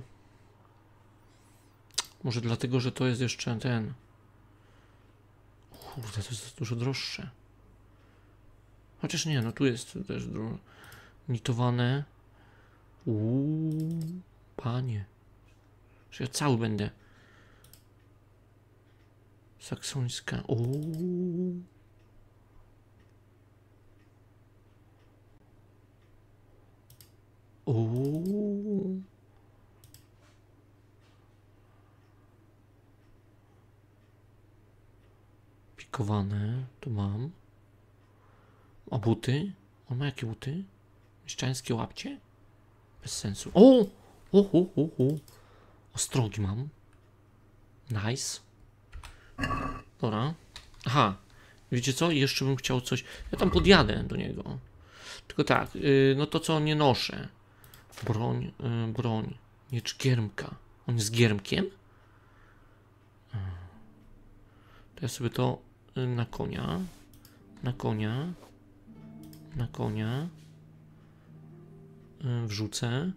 A: Może dlatego, że to jest jeszcze ten. Kurde, to jest dużo droższe. Chociaż nie, no tu jest też dużo. Nitowane. Uuu, panie. Że ja cały będę. Saksońska. Uuu. Uuu. Pikowane, tu mam. A buty? On ma jakie buty? Mieszczańskie łapcie? Bez sensu. O! O, o, o, o. Ostrogi mam. Nice. Dobra. Aha. Wiecie co? Jeszcze bym chciał coś... Ja tam podjadę do niego. Tylko tak, yy, no to co nie noszę. Broń, yy, broń. Miecz giermka. On jest giermkiem? To ja sobie to yy, na konia. Na konia. Na konia. Yy, wrzucę.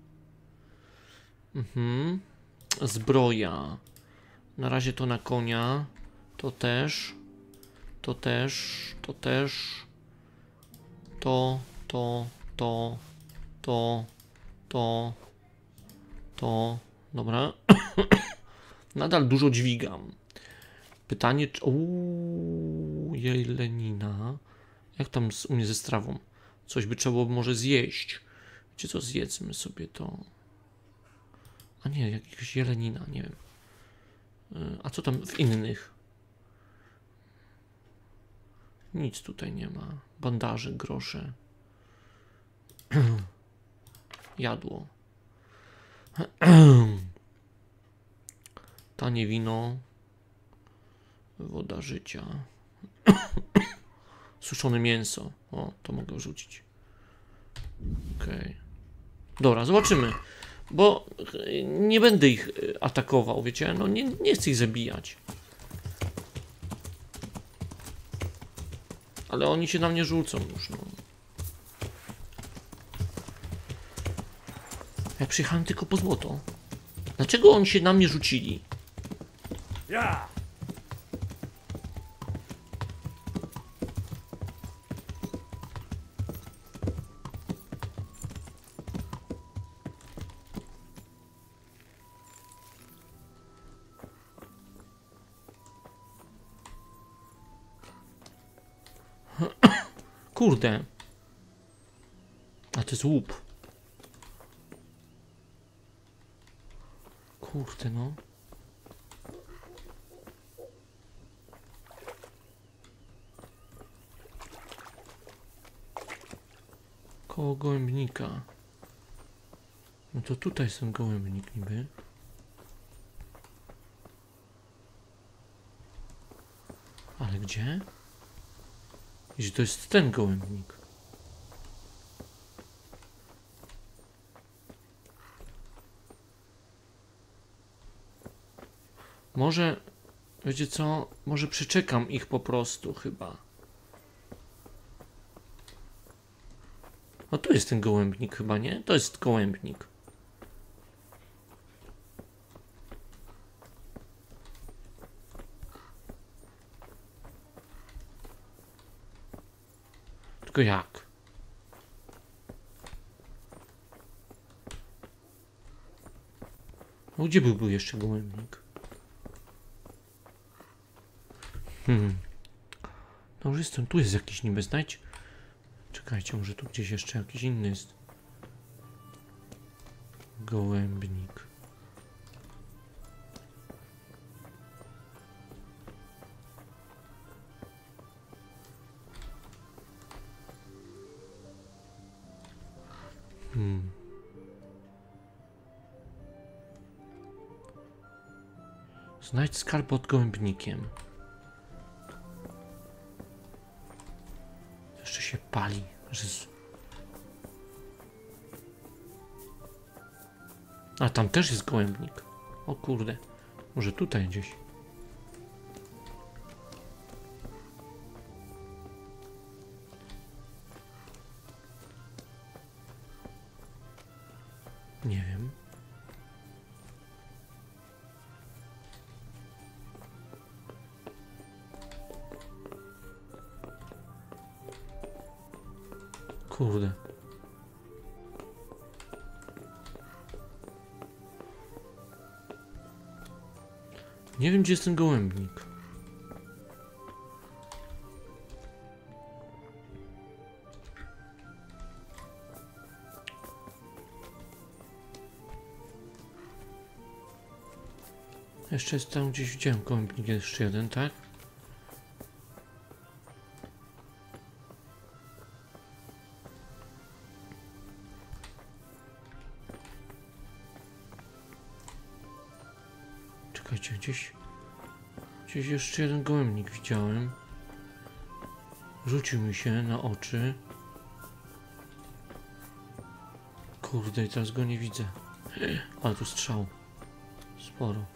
A: Mhm. Zbroja. Na razie to na konia. To też. To też. To też. To. To. To. To. To. To. Dobra. Nadal dużo dźwigam. Pytanie, czy... Uuu, jelenina. Jak tam z, u mnie ze strawą? Coś by trzeba było może zjeść. Wiecie co, zjedzmy sobie to. A nie, jakaś jelenina, nie wiem. A co tam w innych? Nic tutaj nie ma. Bandaże, grosze. Jadło. Tanie wino. Woda życia. Suszone mięso. O, to mogę wrzucić. Okej. Okay. Dobra, zobaczymy. Bo nie będę ich atakował, wiecie? No nie, nie chcę ich zabijać. Ale oni się na mnie rzucą już, no. Ja przyjechałem tylko po złoto. Dlaczego oni się na mnie rzucili?
H: Ja!
A: Kurde. A to jest łup. Kurde no. Koło gołębnika. No to tutaj jest ten gołębnik niby. Ale gdzie? Gdzie to jest ten gołębnik? Może, wiecie co? Może przeczekam ich po prostu chyba. No to jest ten gołębnik chyba, nie? To jest gołębnik. Tylko jak? No gdzie byłby jeszcze gołębnik? Hmm. No już jestem, tu jest jakiś niby, znajdź. Czekajcie, może tu gdzieś jeszcze jakiś inny jest. Gołębnik. Hmm. Znajdź skarb pod gołębnikiem. Jeszcze się pali. Jezu. A tam też jest gołębnik. O kurde. Może tutaj gdzieś. Nie wiem. Kurde. Nie wiem, gdzie jest ten gołębnik. Jeszcze jest tam gdzieś, widziałem gołębnik, jeszcze jeden, tak? Czekajcie, gdzieś... Gdzieś jeszcze jeden gołębnik widziałem. Rzucił mi się na oczy. Kurde, i teraz go nie widzę. Ale tu strzał. Sporo.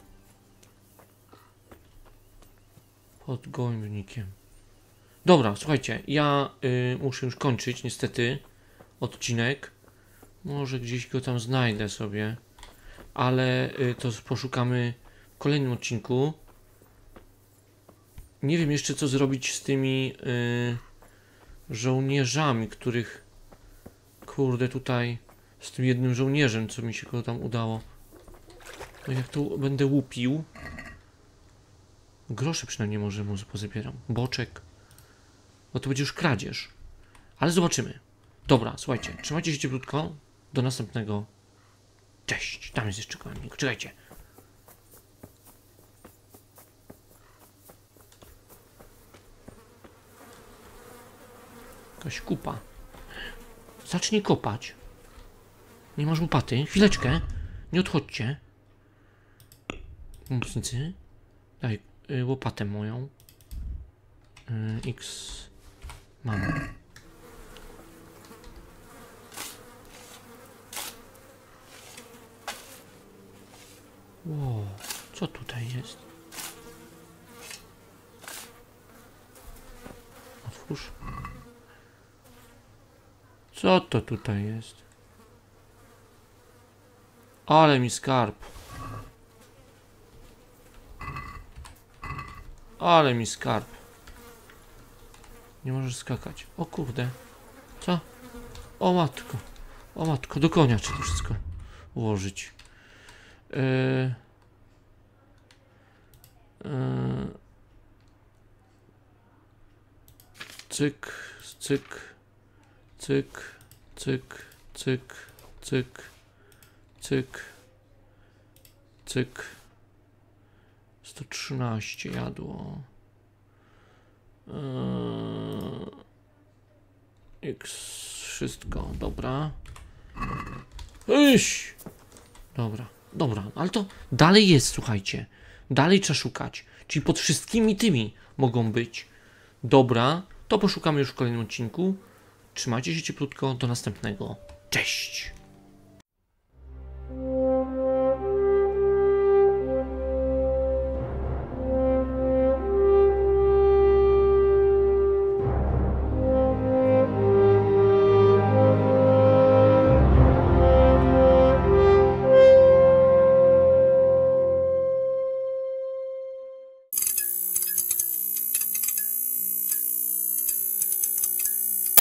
A: Pod gołębnikiem. Dobra, słuchajcie, ja y, muszę już kończyć niestety odcinek. Może gdzieś go tam znajdę sobie. Ale y, to poszukamy w kolejnym odcinku. Nie wiem jeszcze, co zrobić z tymi y, żołnierzami, których... Kurde, tutaj... Z tym jednym żołnierzem, co mi się go tam udało. No jak to będę łupił... Grosze przynajmniej może mu pozabieram. Boczek. Bo to będzie już kradzież. Ale zobaczymy. Dobra, słuchajcie. Trzymajcie się cieplutko. Do następnego. Cześć. Tam jest jeszcze gołębnik. Czekajcie. Jakaś kupa. Zacznij kopać. Nie masz łopaty. Chwileczkę. Nie odchodźcie. Pomocnicy. Daj y, łopatę moją. Y, X. Mam. Wow. Co tutaj jest? Otwórz. Co to tutaj jest? Ale mi skarb. Ale mi skarb. Nie możesz skakać. O kurde. Co? O matko. O matko. Do konia trzeba to wszystko ułożyć. Yy... Yy... Cyk. Cyk. Cyk, cyk, cyk, cyk, cyk, cyk. sto trzynaście jadło. Eee, X wszystko, dobra. Iś! Dobra, dobra, ale to dalej jest, słuchajcie. Dalej trzeba szukać. Czyli pod wszystkimi tymi mogą być. Dobra, to poszukamy już w kolejnym odcinku. Trzymajcie się cieplutko, do następnego. Cześć!